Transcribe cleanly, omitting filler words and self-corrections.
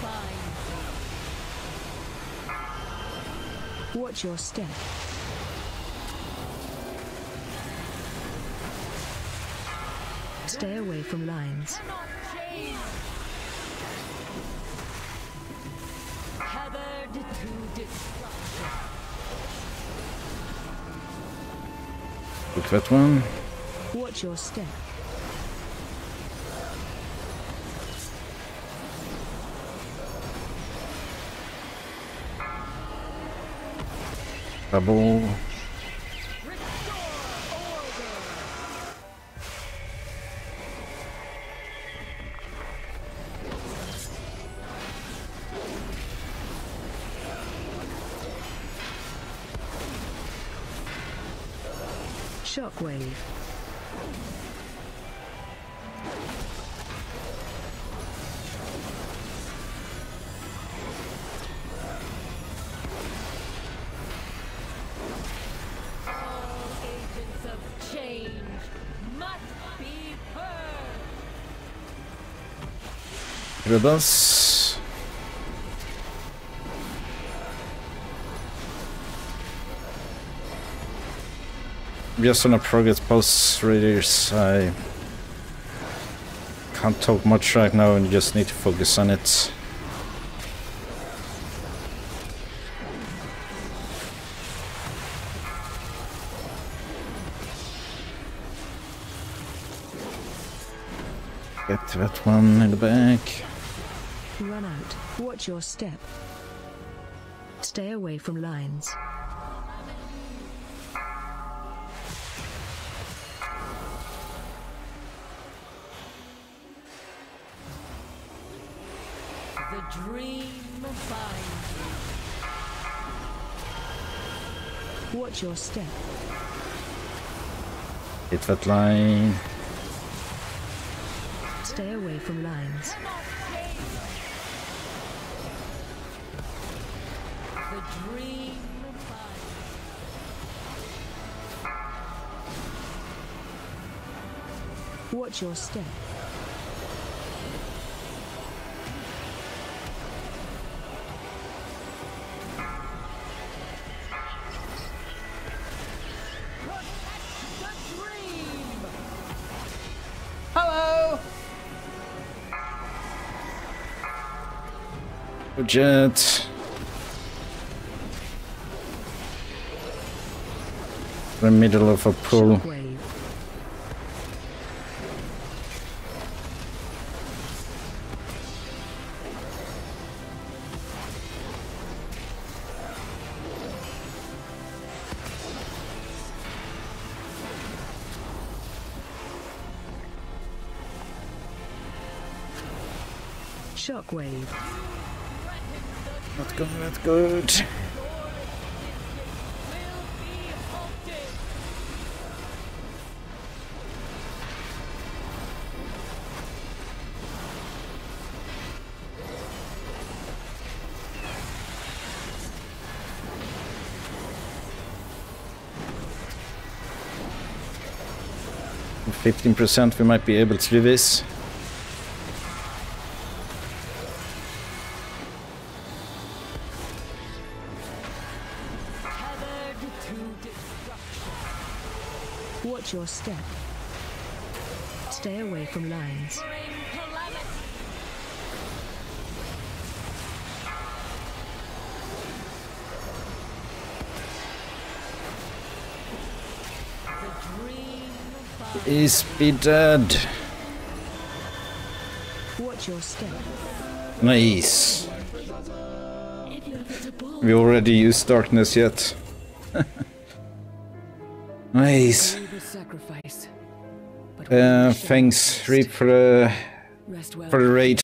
Watch your step. Stay away from lines. Tethered to destruction. Look that one. Watch your step. Double. Shockwave. All agents of change must be heard. Rebels. Just on a progress post raiders. I can't talk much right now and you just need to focus on it. Get that one in the back. Run out. Watch your step. Stay away from lines. The dream binds you. Watch your step. Hit that line. Stay away from lines. The dream binds you. Watch your step. Hello! Jet. The middle of a pool. Shockwave. Shockwave. Not going that good. Will be halted. With 15% we might be able to do this. Tethered to destruction. Watch your step. Stay away from lines. Bring calamity. The dream binds Is be dead. Watch your step. Nice. inevitable. We already used darkness yet. Nice. The sacrifice. But Thanks, Reap, for the rest well. raid.